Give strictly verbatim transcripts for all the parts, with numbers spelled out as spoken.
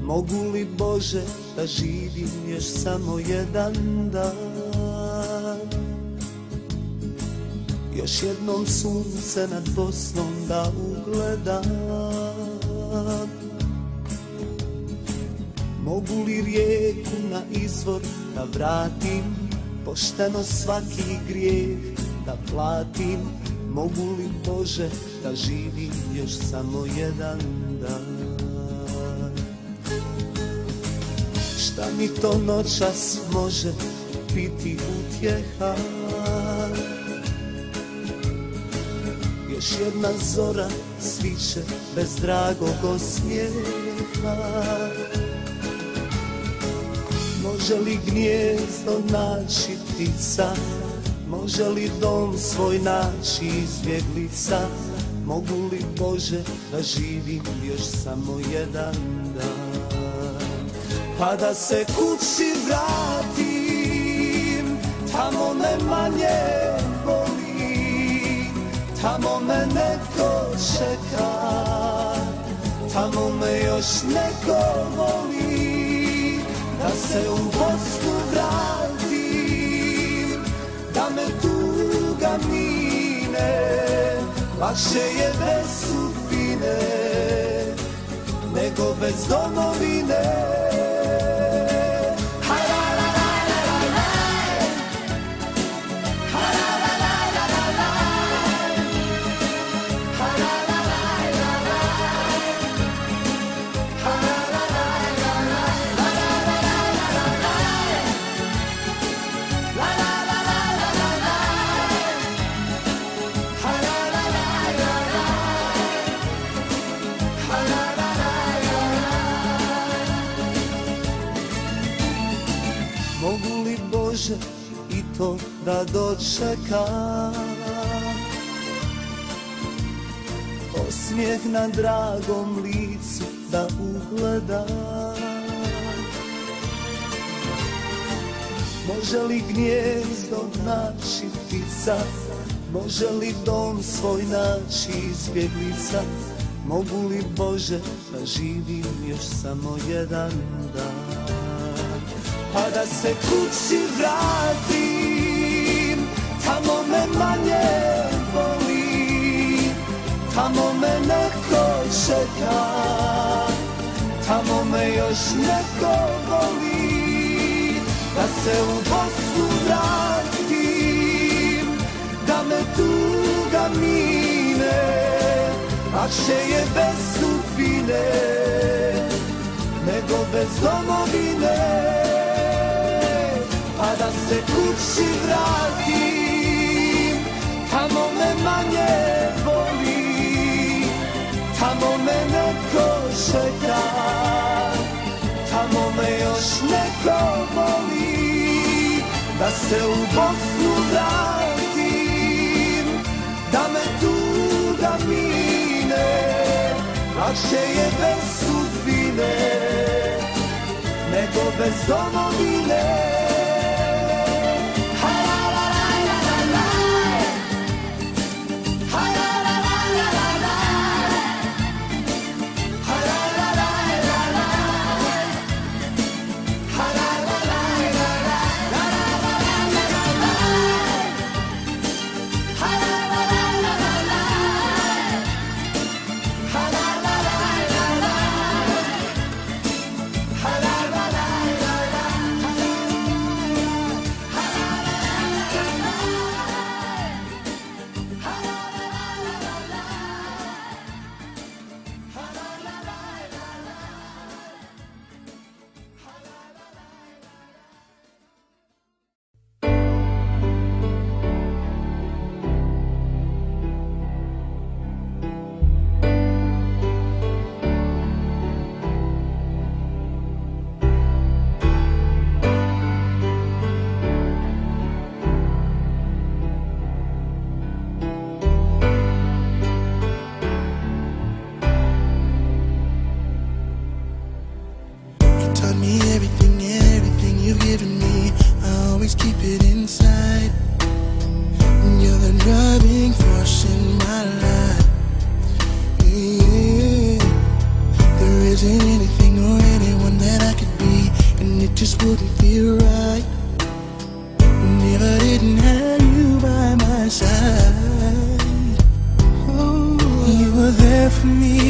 Mogu li Bože da živim još samo jedan dan, još jednom sunce nad Bosnom da ugledam. Mogu li rijeku na izvor da vratim, pošteno svaki grijeh da platim. Mogu li Bože da živim još samo jedan dan. Šta mi to noćas može biti utjeha, još jedna zora sviće bez dragog osmijeha. Može li gnijezdo naći ptica, može li dom svoj naći izbjeglica. Mogu li Bože da živim još samo jedan dan, pa da se kući vratim, tamo me manje boli, tamo me neko čeka, tamo me još neko voli. Da se u Bosnu vratim, da me tuga mine, lakše je bez sudbine nego bez domovine. Mogu li Bože i to da dočekam, osmijeh na dragom licu da ugledam. Može li gnijezdo naći ptica, može li dom svoj naći izbjeglica. Mogu li Bože da živim još samo jedan dan, pa da se kući vratim, tamo me manje boli, tamo me neko čeka, tamo me još neko voli. Da se u Bosnu vratim, da me tuga mine, lakše je bez sudbine nego bez domovine. Pa da se kući vratim, tamo me manje boli, tamo me neko čeka, tamo me još neko voli. Da se u Bosnu vratim, da me tuga mine, lakše je bez sudbine nego bez domovine.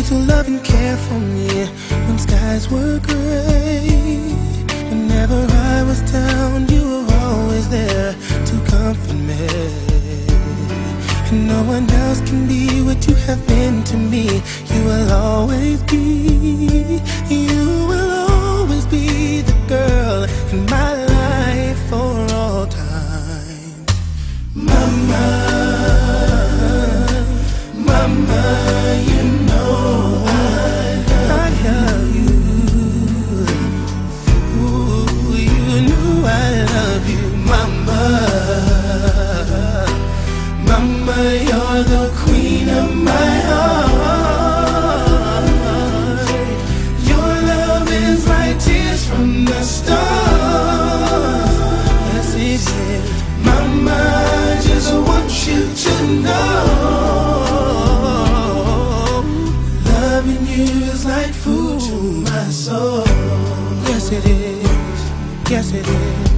to love and care for me when skies were gray. Whenever I was down, you were always there to comfort me. And no one else can be what you have been to me. You will always be, you will always be the girl in my life for all time. Mama, Mama, you know I love, I love you. Ooh, you know I love you, Mama. Mama, you're the queen of my heart. Your love is like tears from the stars. Yes, it is. Mama, I just want you to know, loving you is like food to my soul. Yes, it is. Yes, it is.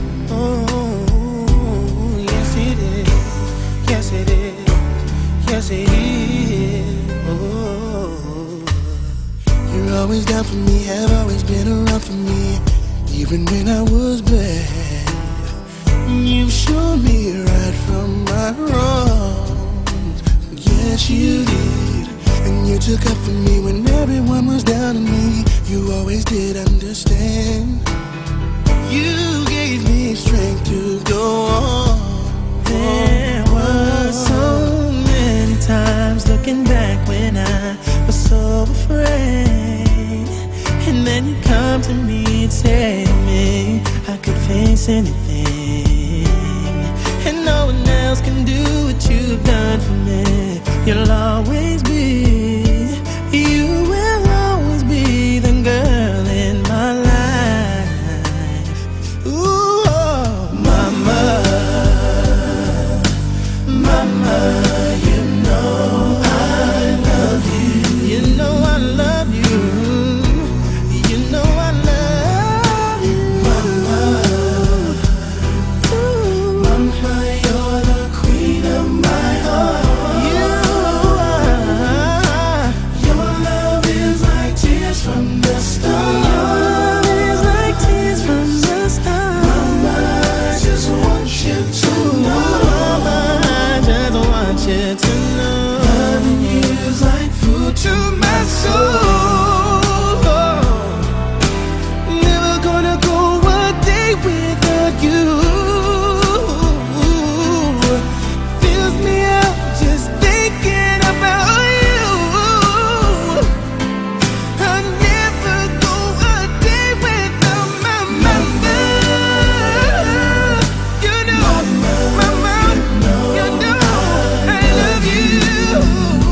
Oh, yes, it is. Yes, it is. Yes, it is. Oh, you're always down for me, have always been around for me, even when I was bad. You've shown me right from my wrongs. Yes, you did. And you took up for me when everyone was down on me. You always did understand. You gave me strength to go on. There were so many times looking back when I was so afraid, and then you come to me and say to me I could face anything, and no one else can do what you've done for me. You'll always be, you will always be the girl in my life. Ooh, oh, Mama, Mama, you know I love you. You know I love you. You know I love you. Mama, ooh, Mama, you're the queen of my heart. You are. Your love is like tears from the stars. Your love is like tears from the stars. Mama, I just want you to know. Mama, I just want you to know, loving you is like food to my soul. Never gonna go a day without you. Fills me up just thinking about you. I'll never go a day without my mama. You know, mama, you know I love you.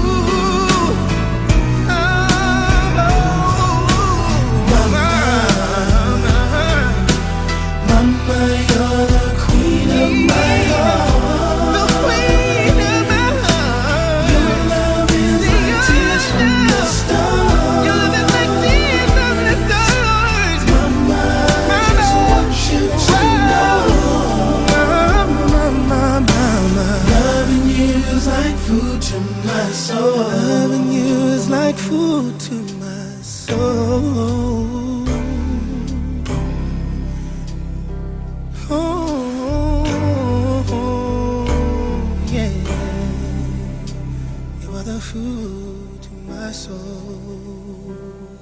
Mama, you're the queen of my heart. The queen of my heart. Your love is like tears from the stars. Your love is like tears from the stars. Mama, I just want you to know, Mama, Mama, loving you is like food to my soul. Loving you is like food to my soul. Oh, yeah, you are the food to my soul.